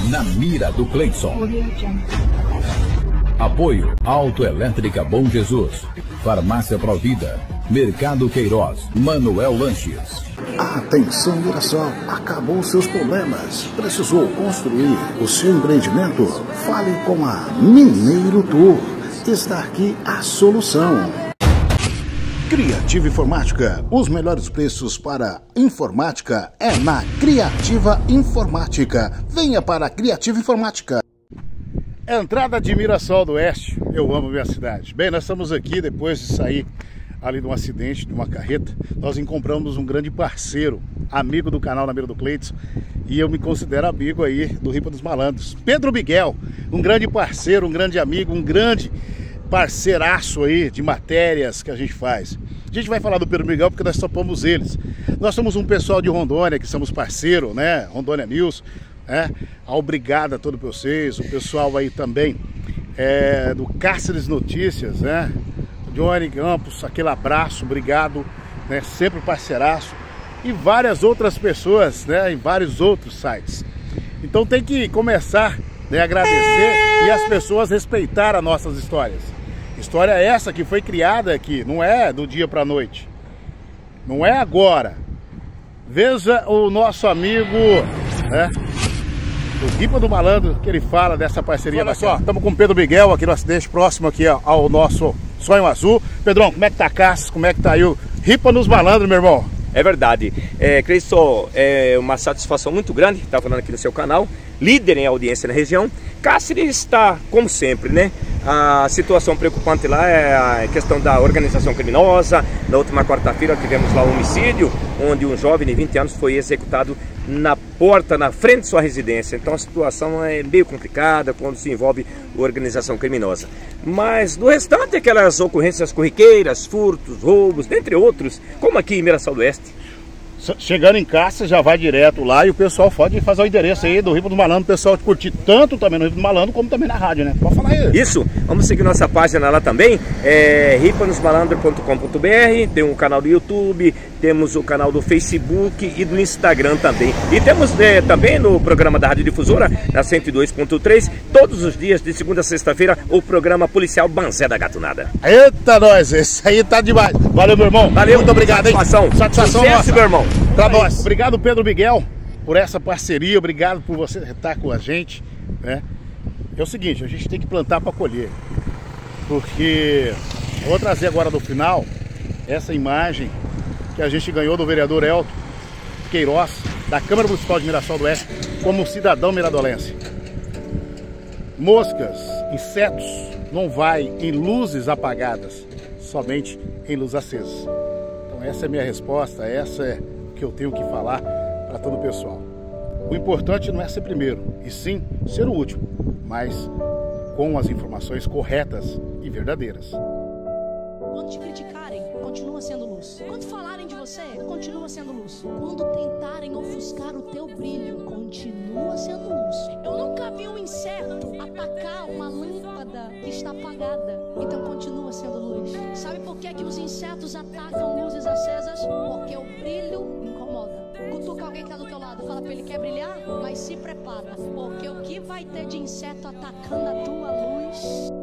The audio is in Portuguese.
na mira do Cleidson. Apoio Autoelétrica Bom Jesus, Farmácia Provida, Mercado Queiroz, Manuel Lanches. Atenção, Mirassol, acabou seus problemas. Precisou construir o seu empreendimento? Fale com a Mineiro Tour. Está aqui a solução. Criativa Informática. Os melhores preços para informática é na Criativa Informática. Venha para a Criativa Informática. Entrada de Mirassol do Oeste. Eu amo minha cidade. Bem, nós estamos aqui depois de sair ali de um acidente, de uma carreta. Nós encontramos um grande parceiro, amigo do canal Na Mira do Cleidson, e eu me considero amigo aí do Ripa dos Malandros. Pedro Miguel, um grande parceiro, um grande amigo, um grande parceiraço aí de matérias que a gente faz. A gente vai falar do Pedro Miguel porque nós topamos eles. Nós somos um pessoal de Rondônia que somos parceiro, né? Rondônia News, né? Obrigado a todos vocês, o pessoal aí também do Cáceres Notícias, né? Johnny Campos, aquele abraço, obrigado, né? Sempre parceiraço. E várias outras pessoas, né? Em vários outros sites. Então tem que começar, né, a agradecer e as pessoas respeitar as nossas histórias. História essa que foi criada aqui, não é do dia para a noite. Não é agora. Veja o nosso amigo, né? O Ripa do Malandro, que ele fala dessa parceria. Olha só, estamos com o Pedro Miguel aqui no acidente, próximo aqui ao nosso Sonho Azul. Pedrão, como é que tá a Caça? Como é que tá aí o Ripa dos Malandros, meu irmão? É verdade. Cleidson, é uma satisfação muito grande estar falando aqui no seu canal. Líder em audiência na região. Cáceres está, como sempre, né? A situação preocupante lá é a questão da organização criminosa. Na última quarta-feira tivemos lá um homicídio, onde um jovem de 20 anos foi executado na porta, na frente de sua residência. Então a situação é meio complicada quando se envolve organização criminosa. Mas do restante, aquelas ocorrências corriqueiras, furtos, roubos, dentre outros, como aqui em Mirassol do Oeste. Chegando em casa, já vai direto lá e o pessoal pode fazer o endereço aí do Ripa dos Malandros. O pessoal curtir tanto também no Ripa dos Malandros como também na rádio, né? Pode falar aí. Isso, vamos seguir nossa página lá também, ripanosmalandro.com.br, tem um canal do YouTube, temos o canal do Facebook e do Instagram também. E temos também no programa da Rádio Difusora, na 102.3, todos os dias, de segunda a sexta-feira, o programa policial Banzé da Gatunada. Eita, nós, esse aí tá demais. Valeu, meu irmão. Valeu, muito obrigado, hein? Satisfação nossa, meu irmão. Pra nós. Obrigado, Pedro Miguel, por essa parceria. Obrigado por você estar com a gente, né? É o seguinte, a gente tem que plantar para colher. Porque eu vou trazer agora no final essa imagem que a gente ganhou do vereador Elton Queiroz, da Câmara Municipal de Mirassol do Oeste, como cidadão miradolense. Moscas, insetos, não vai em luzes apagadas, somente em luz acesa. Então essa é a minha resposta, essa é o que eu tenho que falar para todo o pessoal. O importante não é ser primeiro, e sim ser o último, mas com as informações corretas e verdadeiras. Quando te criticarem, continua sendo luz. Quando falarem de você, continua sendo luz. Quando tentarem ofuscar o teu brilho, continua sendo luz. Eu nunca vi um inseto atacar uma lâmpada que está apagada. Então continua sendo luz. Sabe por que os insetos atacam luzes acesas? Porque o brilho incomoda. Cutuca alguém que está do teu lado, fala para ele: quer brilhar? Mas se prepara, porque o que vai ter de inseto atacando a tua luz